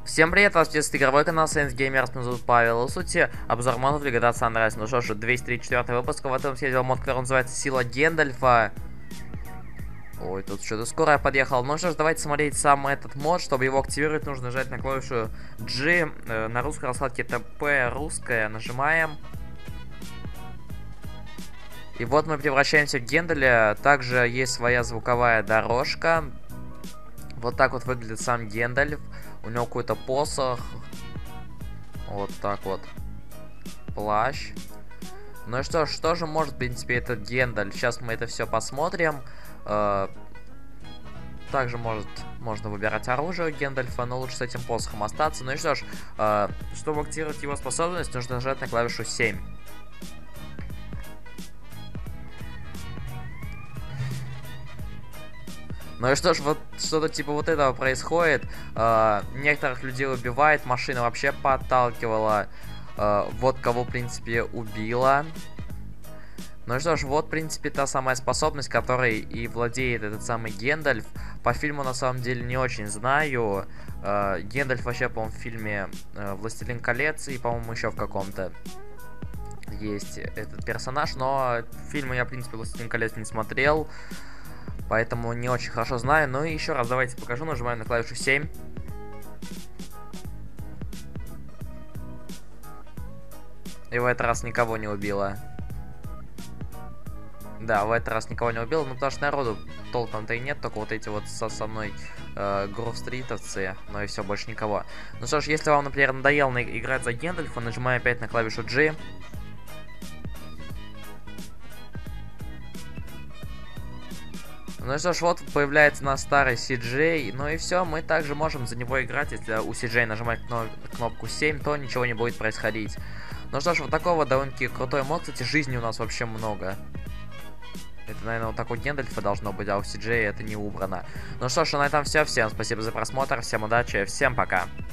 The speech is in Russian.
Всем привет, вас приветствует игровой канал Saints Gamers, меня зовут Павел. В сути, обзор модов для GTA San Andreas. Ну что ж, 234 выпуск. В этом я делал мод, который называется Сила Гендальфа. Ой, тут что-то скоро я подъехал. Ну что ж, давайте смотреть сам этот мод. Чтобы его активировать, нужно нажать на клавишу G. На русской раскладке TP русская. Нажимаем. И вот мы превращаемся в Гендаля. Также есть своя звуковая дорожка. Вот так вот выглядит сам Гендальф. У него какой-то посох. Вот так вот. Плащ. Ну и что же может, в принципе, этот Гендальф? Сейчас мы это все посмотрим. Также можно выбирать оружие у Гендальфа, но лучше с этим посохом остаться. Ну и что ж, чтобы активировать его способность, нужно нажать на клавишу 7. Ну и что ж, вот что-то типа вот этого происходит. Некоторых людей убивает, машина вообще подталкивала. Вот кого, в принципе, убила. Ну и что ж, вот, в принципе, та самая способность, которой и владеет этот самый Гендальф. По фильму, на самом деле, не очень знаю. Гендальф вообще, по-моему, в фильме «Властелин колец» и, по-моему, еще в каком-то есть этот персонаж. Но фильмы я, в принципе, «Властелин колец» не смотрел. Поэтому не очень хорошо знаю. Ну и еще раз давайте покажу. Нажимаем на клавишу 7. И в этот раз никого не убило. Да, в этот раз никого не убил. Ну потому что народу толком-то и нет. Только вот эти вот со мной грув-стритовцы. Но и все, больше никого. Ну что ж, если вам, например, надоело играть за Гендальфа, нажимаем опять на клавишу G. Ну и что ж, вот появляется наш старый CJ. Ну и все, мы также можем за него играть. Если у CJ нажимать кнопку 7, то ничего не будет происходить. Ну что ж, вот такого довольно-таки крутой мод. Кстати, жизни у нас вообще много. Это, наверное, вот так у Гендальфа должно быть, а у CJ это не убрано. Ну что ж, на этом все. Всем спасибо за просмотр, всем удачи, всем пока.